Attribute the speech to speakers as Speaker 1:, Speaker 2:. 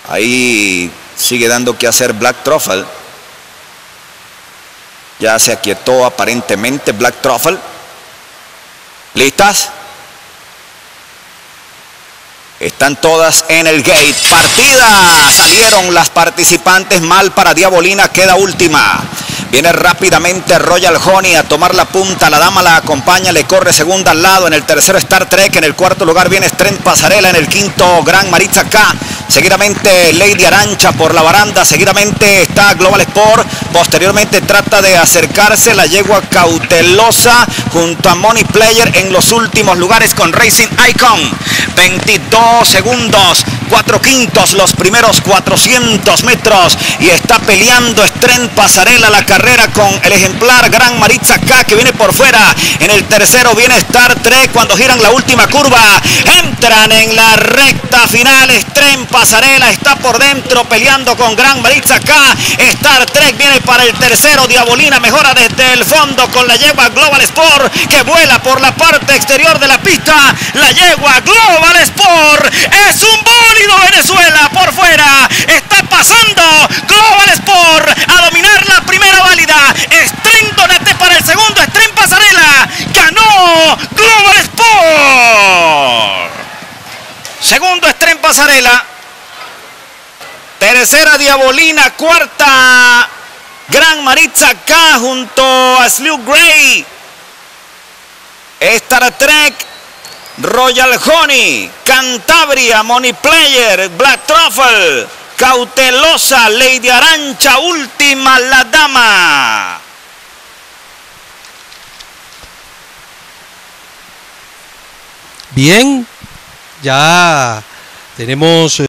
Speaker 1: Ahí sigue dando que hacer Black Truffle. Ya se aquietó aparentemente Black Truffle. ¿Listas? Están todas en el gate. Partida. Salieron las participantes mal para Diabolina. Queda última. Viene rápidamente Royal Honey a tomar la punta. La dama la acompaña, le corre segunda al lado. En el tercero Star Trek. En el cuarto lugar viene Strength Pasarela. En el quinto Gran Maritza K. Seguidamente Lady Arancha por la baranda. Seguidamente está Global Sport. Posteriormente trata de acercarse la yegua Cautelosa junto a Money Player en los últimos lugares con Racing Icon. 22 segundos, 4 quintos los primeros 400 metros. Y está peleando Strength Pasarela la carrera con el ejemplar Gran Maritza K que viene por fuera. En el tercero viene Star Trek cuando giran la última curva. Entran en la recta final. Strength Pasarela está por dentro peleando con Gran Maritza K. Star Trek viene para el tercero. Diabolina mejora desde el fondo con la yegua Global Sport que vuela por la parte exterior de la pista. La yegua Global Sport es un bólido Venezuela por fuera. Está pasando Global Sport a dominar la primera válida. Strength Donate para el segundo. Strength Pasarela ganó Global Sport. Segundo Strength Pasarela. Tercera Diabolina. Cuarta Gran Maritza K junto a Slew Gray. Star Trek, Royal Honey, Cantabria, Money Player, Black Truffle, Cautelosa, Lady Arancha, última la dama.
Speaker 2: Bien, ya tenemos